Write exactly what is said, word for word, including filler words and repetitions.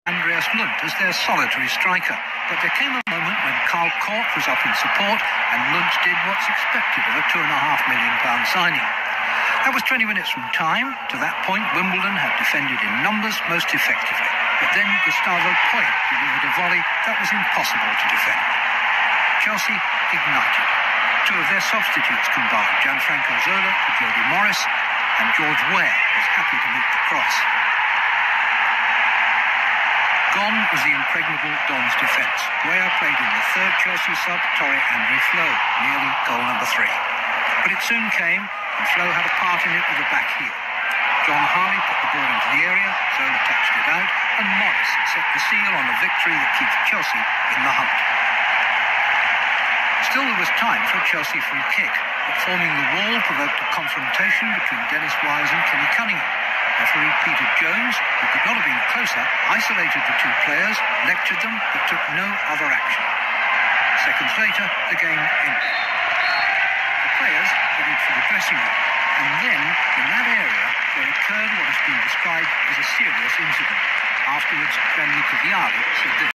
Andreas Lund as their solitary striker. But there came a moment when Carl Cork was up in support and Lund did what's expected of a two and a half million pound signing. That was twenty minutes from time. To that point, Wimbledon had defended in numbers most effectively. But then Gustavo Poyet delivered a volley that was impossible to defend. Chelsea ignited. Two of their substitutes combined, Gianfranco Zola for Jody Morris, and George Weah was happy to meet the cross. Gone was the impregnable Don's defence. Weah played in the third Chelsea sub, Torre Andre Flo, nearly goal number three. But it soon came, and Flo had a part in it with the back heel. John Harley put the ball into the area, Zola touched it out, and Morris set the seal on a victory that keeps Chelsea in the hunt. Still there was time for a Chelsea free kick, but forming the wall provoked a confrontation between Dennis Wise and Kenny Cunningham. Referee Peter Jones, who could not have been closer, isolated the two players, lectured them, but took no other action. Seconds later, the game ended. The players headed for the dressing room, and then, in that area, there occurred what has been described as a serious incident. Afterwards, Gianluca Vialli said this.